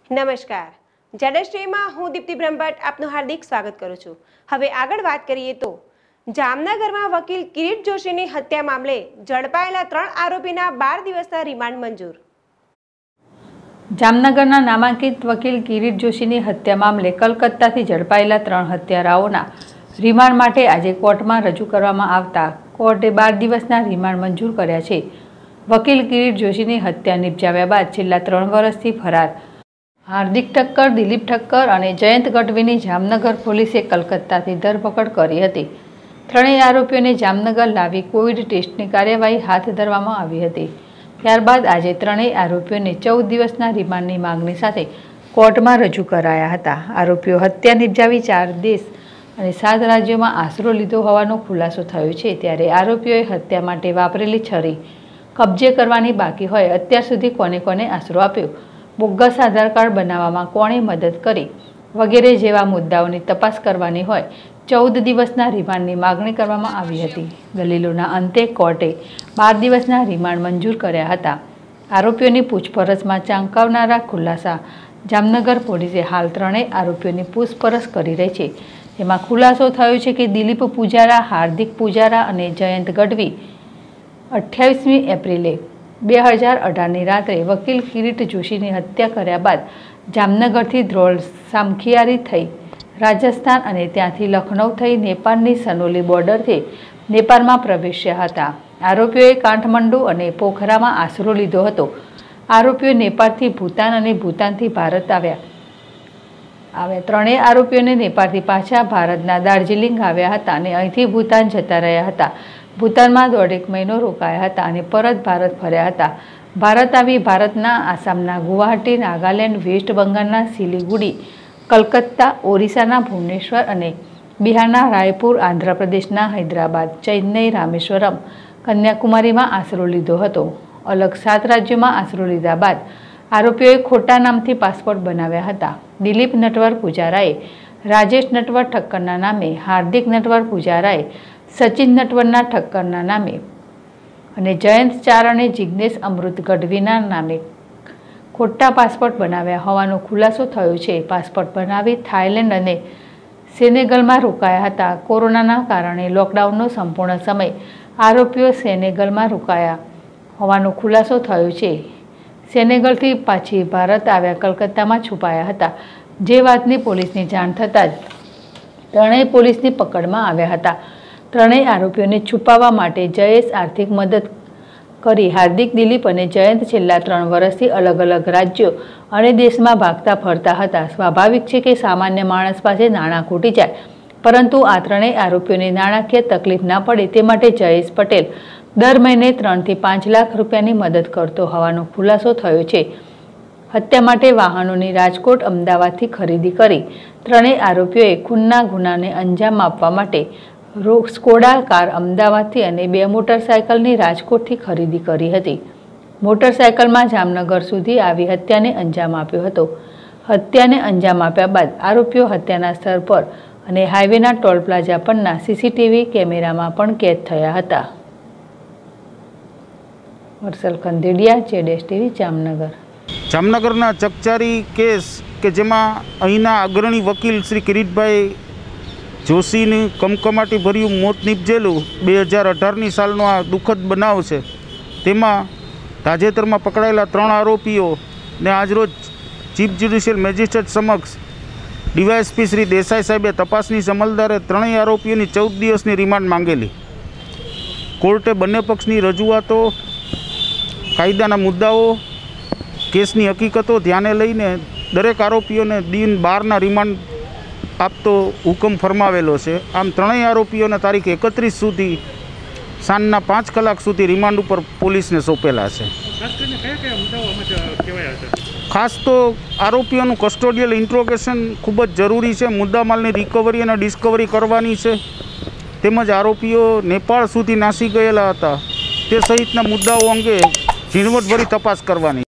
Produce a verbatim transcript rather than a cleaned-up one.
નમસ્કાર, જેડેસ્ટ્રીમાં હું દીપ્તિ બ્રહ્મભટ્ટ આપનું હાર્દિક સ્વાગત કરું છું। હવે આગળ વાત કરીએ તો જામનગરમાં વકીલ કિરીટ જોશીની હત્યા મામલે ઝડપાયેલા ત્રણ આરોપીના બાર દિવસના રિમાન્ડ મંજૂર। જામનગરના નામાંકિત વકીલ કિરીટ જોશીની હત્યા મામલે કલકત્તાથી ઝડપાયેલા ત્રણ હત્યારાઓના રિમાન્ડ માટે આજે કોર્ટમાં રજૂ કરવામાં આવતા કોર્ટે બાર દિવસના રિમાન્ડ મંજૂર કર્યા છે। વકીલ કિરીટ જોશીની હત્યા નિપજાવ્યા બાદ છેલ્લા ત્રણ વર્ષથી ફરાર હાર્દિક ઠક્કર, દિલીપ ઠક્કર અને જયંત ગઢવીની જામનગર પોલીસે કલકત્તાથી ધરપકડ કરી હતી। ત્રણેય આરોપીઓને જામનગર લાવી કોવિડ ટેસ્ટની કાર્યવાહી હાથ ધરવામાં આવી હતી। ત્યારબાદ આજે ત્રણેય આરોપીઓને ચૌદ દિવસના રિમાન્ડની માંગણી સાથે કોર્ટમાં રજૂ કરાયા હતા। આરોપીઓ હત્યા નિપજાવી ચાર દેશ અને સાત રાજ્યોમાં આશરો લીધો હોવાનો ખુલાસો થયો છે। ત્યારે આરોપીઓએ હત્યા માટે વાપરેલી છરી કબજે કરવાની બાકી હોય, અત્યાર સુધી કોને કોને આશરો આપ્યો, બોગસ આધાર કાર્ડ બનાવવામાં કોણે મદદ કરી વગેરે જેવા મુદ્દાઓની તપાસ કરવાની હોય ચૌદ દિવસના રિમાન્ડની માગણી કરવામાં આવી હતી। દલીલોના અંતે કોર્ટે બાર દિવસના રિમાન્ડ મંજૂર કર્યા હતા। આરોપીઓની પૂછપરછમાં ચાંકાવનારા ખુલાસા જામનગર પોલીસે હાલ ત્રણેય આરોપીઓની પૂછપરછ કરી રહી છે। તેમાં ખુલાસો થયો છે કે દિલીપ પૂજારા, હાર્દિક પૂજારા અને જયંત ગઢવી અઠ્યાવીસમી એપ્રિલે બે હજાર અઢારની રાત્રે વકીલ કિરીટ જોશીની હત્યા કર્યા બાદ જામનગરથી ધ્રોલ સામખિયારી થઈ રાજસ્થાન અને ત્યાંથી લખનઉ થઈ નેપાળની સનોલી બોર્ડરથી નેપાળમાં પ્રવેશ્યા હતા। આરોપીઓએ કાઠમંડુ અને પોખરામાં આશરો લીધો હતો। આરોપીઓ નેપાળથી ભૂતાન અને ભૂતાનથી ભારત આવ્યા આવ્યા ત્રણેય આરોપીઓને નેપાળથી પાછા ભારતના દાર્જિલિંગ આવ્યા હતા અને અહીંથી ભૂતાન જતા રહ્યા હતા। ભૂતાનમાં દોઢેક મહિનો રોકાયા હતા અને પરત ભારત ફર્યા હતા। ભારત આવી ભારતના આસામના ગુવાહાટી, નાગાલેન્ડ, વેસ્ટ બંગાળના સિલિગુડી, કલકત્તા, ઓરિસ્સાના ભુવનેશ્વર અને બિહારના રાયપુર, આંધ્રપ્રદેશના હૈદરાબાદ, ચેન્નઈ, રામેશ્વરમ, કન્યાકુમારીમાં આશરો લીધો હતો। અલગ સાત રાજ્યોમાં આશરો લીધા બાદ આરોપીઓએ ખોટા નામથી પાસપોર્ટ બનાવ્યા હતા। દિલીપ નટવર પૂજારાએ રાજેશ નટવર ઠક્કરના નામે, હાર્દિક નટવર પૂજારાએ સચિન નટવરના ઠક્કરના નામે અને જયંત ચાર અને જિગ્નેશ અમૃત ગઢવીના નામે ખોટા પાસપોર્ટ બનાવ્યા હોવાનો ખુલાસો થયો છે। પાસપોર્ટ બનાવી થાઇલેન્ડ અને સેનેગલમાં રોકાયા હતા। કોરોનાના કારણે લોકડાઉનનો સંપૂર્ણ સમય આરોપીઓ સેનેગલમાં રોકાયા હોવાનો ખુલાસો થયો છે। સેનેગલથી પાછી ભારત આવ્યા કલકત્તામાં છુપાયા હતા। જે વાતની પોલીસની જાણ થતાં જ ત્રણેય પોલીસની પકડમાં આવ્યા હતા। ત્રણેય આરોપીઓને છુપાવવા માટે જયેશ આર્થિક મદદ કરી હાર્દિક, દિલીપ અને જયંત છેલ્લા ત્રણ વર્ષથી અલગ અલગ રાજ્યો અને દેશમાં ભાગતા ફરતા હતા। સ્વાભાવિક છે કે સામાન્ય માણસ પાસે નાણાં ખૂટી જાય, પરંતુ આ ત્રણેય આરોપીઓને નાણાકીય તકલીફ ના પડે તે માટે જયેશ પટેલ દર મહિને ત્રણથી પાંચ લાખ રૂપિયાની મદદ કરતો હોવાનો ખુલાસો થયો છે। હત્યા માટે વાહનોની રાજકોટ, અમદાવાદથી ખરીદી કરી ત્રણેય આરોપીઓએ ખૂનના ગુનાને અંજામ આપવા માટે સ્કોડા કાર અમદાવાદથી અને બે મોટરસાયકલની રાજકોટથી ખરીદી કરી હતી। મોટરસાયકલમાં જામનગર સુધી આવી હત્યાને અંજામ આપ્યો હતો। હત્યાને અંજામ આપ્યા બાદ આરોપીઓ હત્યાના સ્થળ પર અને હાઈવેના ટોલ પ્લાઝા પરના સીસીટીવી કેમેરામાં પણ કેદ થયા હતા। વત્સલ ખંદેડિયા, જેડેશ ટીવી, જામનગર। જામનગરના ચકચારી કેસ કે જેમાં અહીંના અગ્રણી વકીલ શ્રી કિરીટભાઈ જોશીનું કમકમાટી ભર્યું મોત નીપજેલું બે હજાર અઢારની સાલનો આ દુઃખદ બનાવ છે। તેમાં તાજેતરમાં પકડાયેલા ત્રણ આરોપીઓને આજરોજ ચીફ જ્યુડિશિયલ મેજિસ્ટ્રેટ સમક્ષ ડીવાયએસપી શ્રી દેસાઈ સાહેબે તપાસની અમલદારે ત્રણેય આરોપીઓની ચૌદ દિવસની રિમાન્ડ માંગેલી। કોર્ટે બંને પક્ષની રજૂઆતો, કાયદાના મુદ્દાઓ, કેસની હકીકતો ધ્યાને લઈને દરેક આરોપીઓને દિન બારના રિમાન્ડ આપતો હુકમ ફરમાવેલો છે। આમ ત્રણેય આરોપીઓને તારીખ એકત્રીસ સુધી સાંજના પાંચ કલાક સુધી રિમાન્ડ ઉપર પોલીસને સોંપેલા છે। ખાસ તો આરોપીઓનું કસ્ટોડિયલ ઇન્ટ્રોગેશન ખૂબ જ જરૂરી છે। મુદ્દામાલની રિકવરી અને ડિસ્કવરી કરવાની છે, તેમજ આરોપીઓ નેપાળ સુધી નાસી ગયેલા હતા તે સહિતના મુદ્દાઓ અંગે ઝીણવટભરી તપાસ કરવાની।